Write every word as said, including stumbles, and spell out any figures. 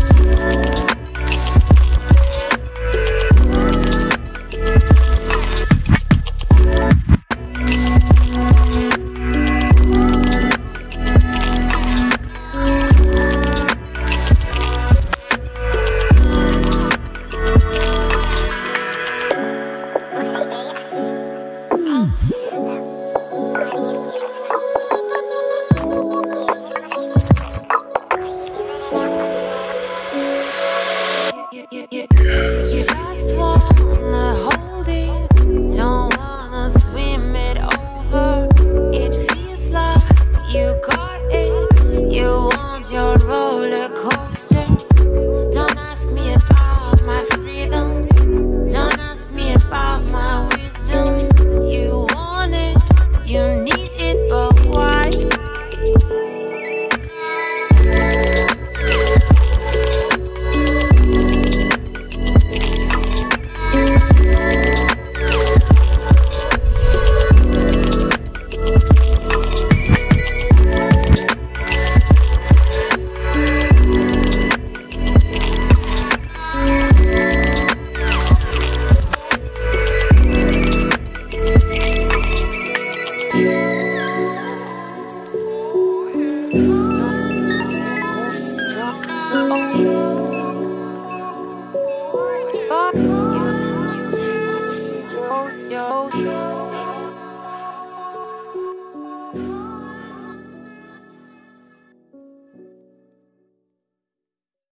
Just wanna hold it, don't wanna swim it over. It feels like you got it, you want your roller coaster. Don't ask me about my freedom, don't ask me about my wisdom. You want it, you need it, but why? Oh,